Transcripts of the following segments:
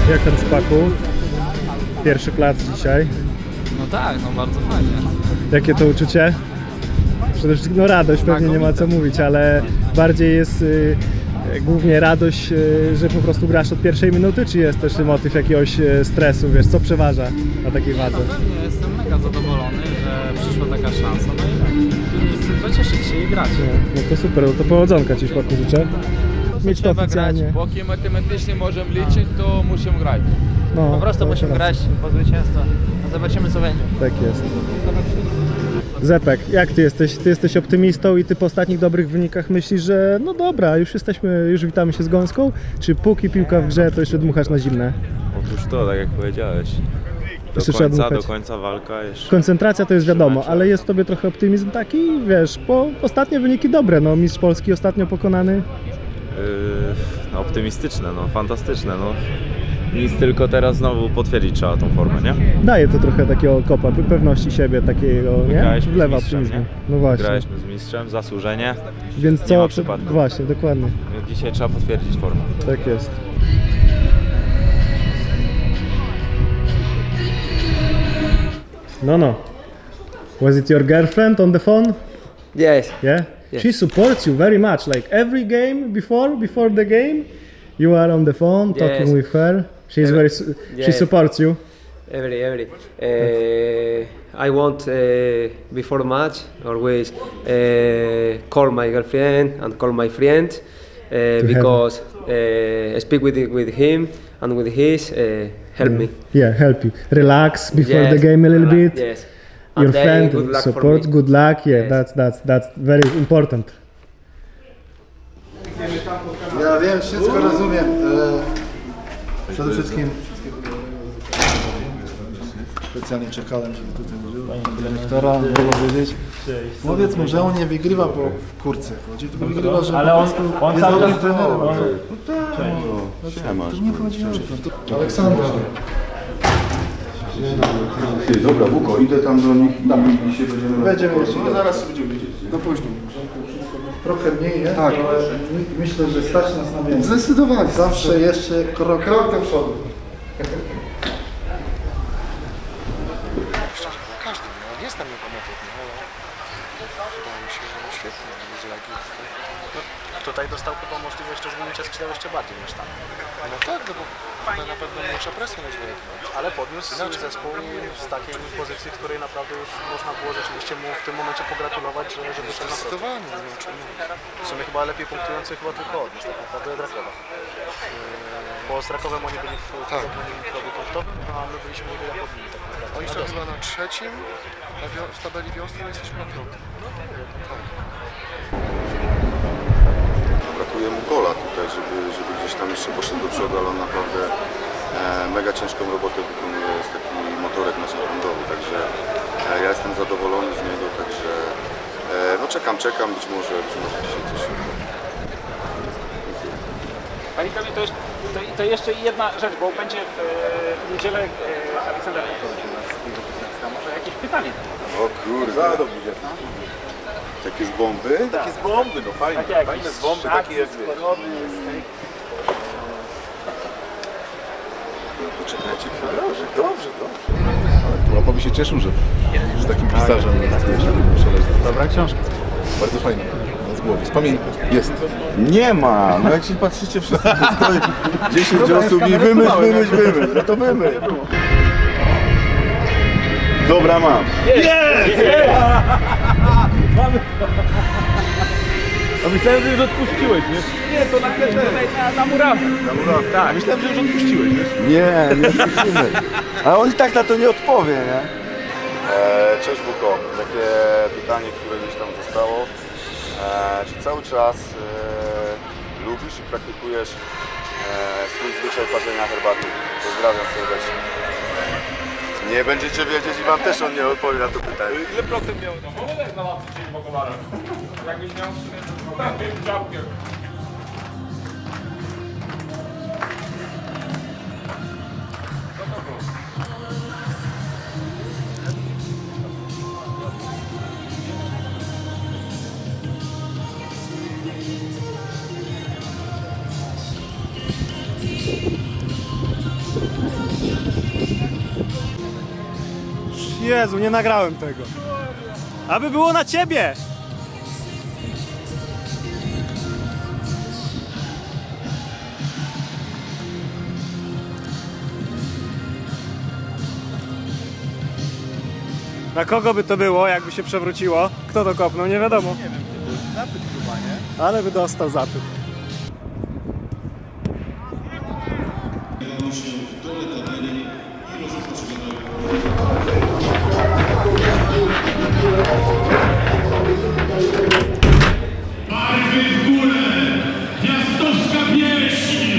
Jak tam szpaku? Pierwszy plac dzisiaj. No tak, no bardzo fajnie. Jakie to uczucie? Przede wszystkim no radość, pewnie nie ma co mówić, ale bardziej jest głównie radość, że po prostu grasz od pierwszej minuty, czy jest też motyw jakiegoś stresu, wiesz, co przeważa na takiej wadze? No pewnie jestem mega zadowolony, że przyszła taka szansa, no i pocieszyć się i grać. No to super, no to powodzonka Ci szpaku życzę. Mieć to oficjalnie. Póki matematycznie możemy liczyć, to musimy grać. No, Po prostu musimy grać po zwycięstwo. No zobaczymy co będzie. Tak jest. Zepek, jak Ty jesteś? Ty jesteś optymistą i Ty po ostatnich dobrych wynikach myślisz, że no dobra, już witamy się z gąską? Czy póki piłka w grze, to jeszcze dmuchasz na zimne? Otóż to, tak jak powiedziałeś. Do końca walka jeszcze. Koncentracja to jest wiadomo, ale jest w Tobie trochę optymizm taki, wiesz, bo ostatnie wyniki dobre, no mistrz Polski ostatnio pokonany. No, optymistyczne, no fantastyczne, no. Nic, tylko teraz znowu potwierdzić trzeba tą formę, nie? Daje to trochę takiego kopa, pewności siebie, takiego, nie? Graliśmy Wlewa z mistrzem, optymizmu. nie? No właśnie. Graliśmy z mistrzem, zasłużenie. Więc nie co? ma przypadku. Właśnie, dokładnie. Dzisiaj trzeba potwierdzić formę. Tak jest. No. Was it your girlfriend on the phone? Yes. Yeah? Yes. She supports you very much. Like every game before the game, you are on the phone talking Yes. with her. She's she Yes. supports you. Every. I want before match always call my girlfriend and call my friend because speak with him and with his help me. Yeah, help you. Relax before Yes, the game a little relax, bit. Yes. Your And then friend good luck for supports, me. good luck. Yeah, Yes. that's very important. Ja wiem, wszystko rozumiem. Przede wszystkim specjalnie czekałem, żeby tutaj użył dyrektora, mogę wiedzieć. Powiedz mu, że on nie wygrywa, bo w kurce chodzi, tylko wygrywa, że ale on jest cały dobrym czas trenerem. no, To nie chodzi o to. Aleksandra. Ty, dobra, Buko, idę tam do nich i się będziemy... Będziemy jeszcze. No zaraz będziemy wiedzieć. Do później. Trochę mniej jest, tak, ale myślę, że stać nas na więcej. Zdecydowanie. Zawsze jeszcze krok do przodu. Każdy, no, jest tam niekomotywny, ale wydaje mi się, że świetnie z Legii. tutaj dostał chyba możliwość rozwinięcia skrzydła jeszcze bardziej niż tam. No tak, no bo na pewno mniejsza presja niż w Legii. Ale podniósł zespół z takiej pozycji, w której naprawdę już można było rzeczywiście mu w tym momencie pogratulować, że wyszedł na Zdecydowanie, no czemu nie. W sumie chyba lepiej punktujący chyba tylko od nas, tak naprawdę od Rakowa. Bo z Rakowem oni byli w klubie punktowym, a my byliśmy niewiele pod nimi tak naprawdę. Oni są chyba na trzecim, w tabeli wiosny jesteśmy na piątym. Tak. Brakuje mu gola tutaj, żeby gdzieś tam jeszcze poszedł do przodu, ale on naprawdę mega ciężką robotę wykonuje, jest taki motorek napędowy, także ja jestem zadowolony z niego, także no czekam, być może dzisiaj coś się uda. Panie Kamil, to jeszcze jedna rzecz, bo będzie w niedzielę Aleksander Piotrowicz u nas z Piłka Piłsudskiego. Może jakieś pytanie? O kurde, takie z bomby? Takie z bomby, no fajne, Takie fajne z bomby, takie jak Poczekajcie chwilę. Dobrze. Łapa by się cieszył, że z takim pisarzem Dobra książka. bardzo fajnie. Z głowy. Z pamięci. Jest. Nie ma! No jak się patrzycie wszyscy, to stoi 10 osób i wymyśl. No to wymyśl. Dobra, mam. A myślałem, że już odpuściłeś, wiesz? Nie, to na murawę. Na murawę, tak. Myślałem, że już odpuściłeś, wiesz? Nie odpuścimy. Ale on i tak na to nie odpowie, nie? Cześć Wuko. Takie pytanie, które gdzieś tam zostało. Czy cały czas lubisz i praktykujesz swój zwyczaj parzenia herbaty? Pozdrawiam serdecznie. Nie będziecie wiedzieć i wam też on nie odpowie na to pytanie. Ile procent miał? No może na łapce dzień pokowaram. Jakbyś miał czapkę. Jezu, nie nagrałem tego. Aby było na ciebie! Na kogo by to było, jakby się przewróciło? Kto to kopnął? Nie wiadomo. Nie wiem, zapyt chyba, nie? Ale by dostał zapyt. Barwy w górę! Piastowska pieśń!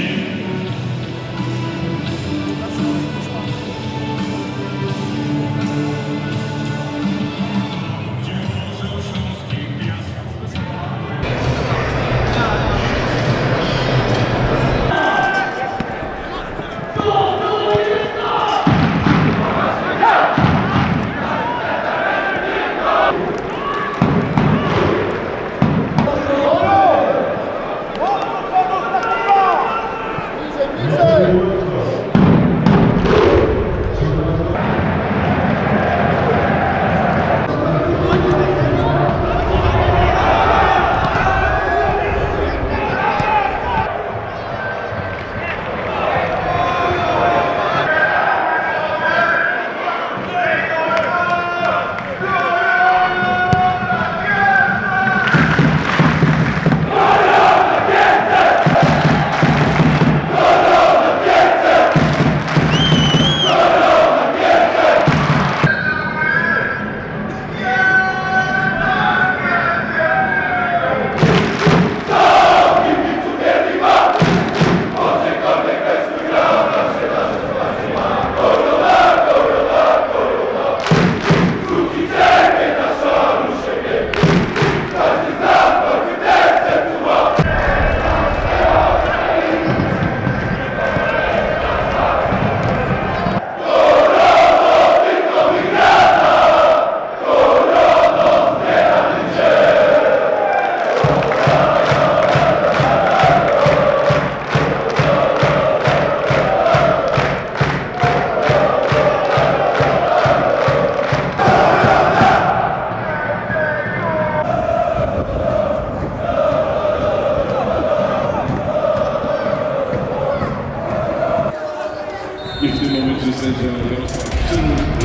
I w tym momencie sędzia Jarosław Czynny.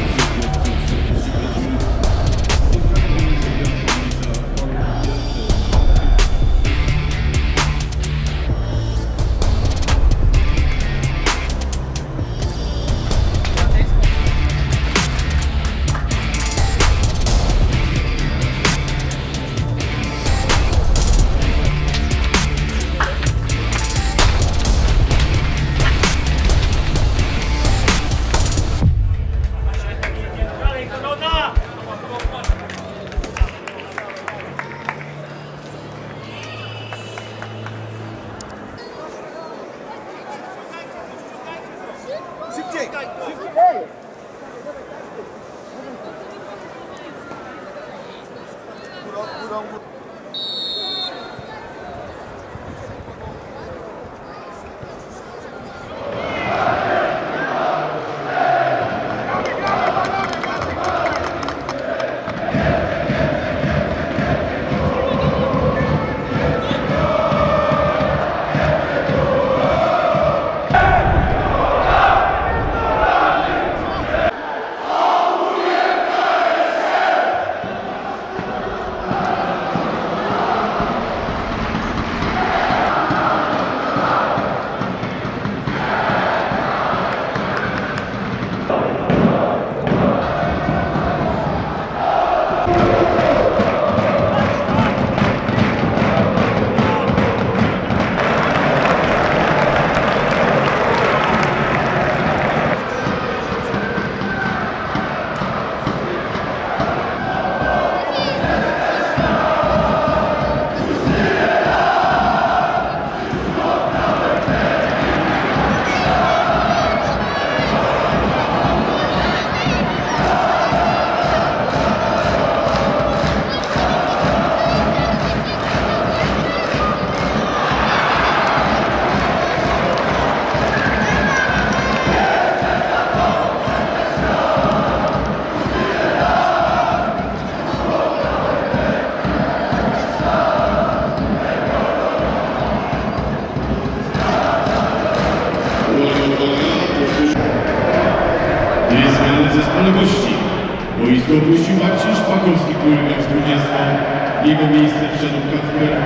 zespole gości. Boisko opuścił Marcin Szpakowski, półrocznik z 20. Jego miejsce wszedł Kacper.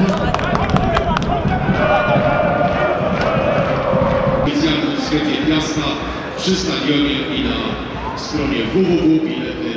Specjalna świetnie miasta przy stadionie i na stronie www.bilety.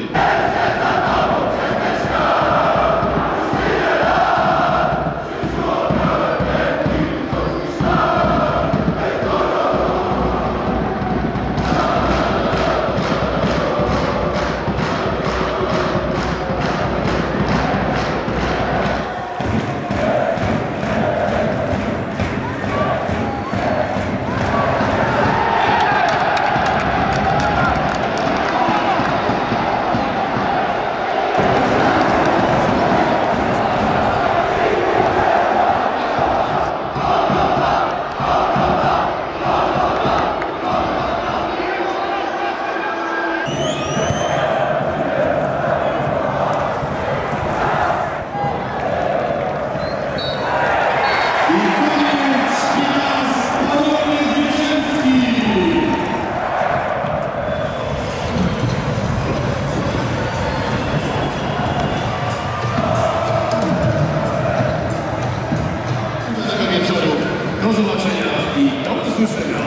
Do zobaczenia i do usłyszenia.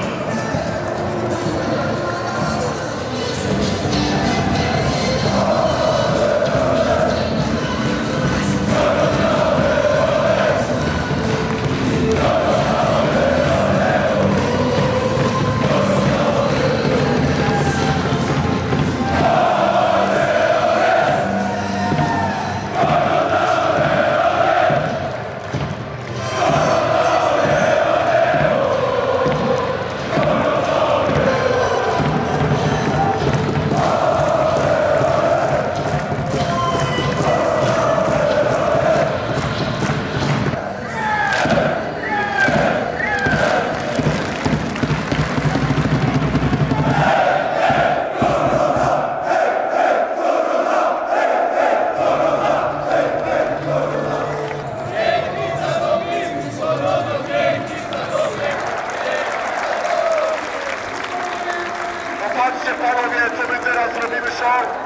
Patrzcie panowie, co my teraz robimy show.